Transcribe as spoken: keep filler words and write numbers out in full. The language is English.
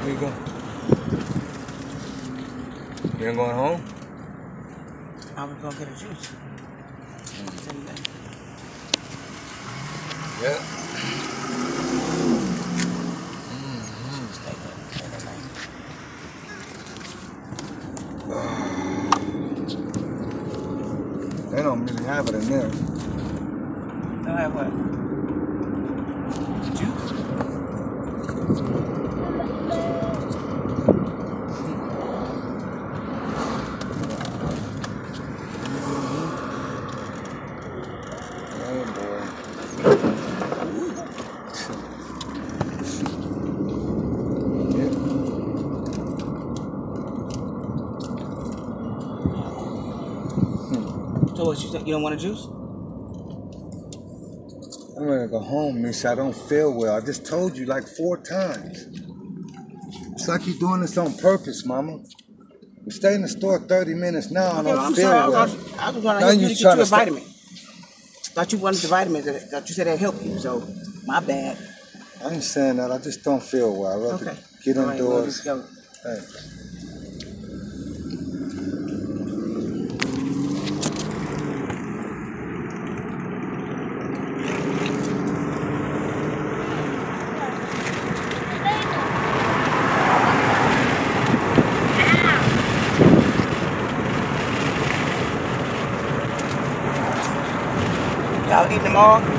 you go? You ain't going home? I was gonna get a juice. Mm. Yeah. Mm-hmm. They don't really have it in there. Don't have what? Juice? So what, you, you don't want a juice? I'm gonna go home, Misha. I don't feel well. I just told you like four times. It's like you're doing this on purpose, Mama. We stay in the store thirty minutes now. Okay, I don't well, I'm feel sorry. well. I was, I was gonna help you to get you a vitamin. Thought you wanted the vitamins. Thought you said that'd help you. So my bad. I ain't saying that. I just don't feel well. I'd rather okay. get All right, indoors. Well, let's go. Thanks. Y'all eating them all?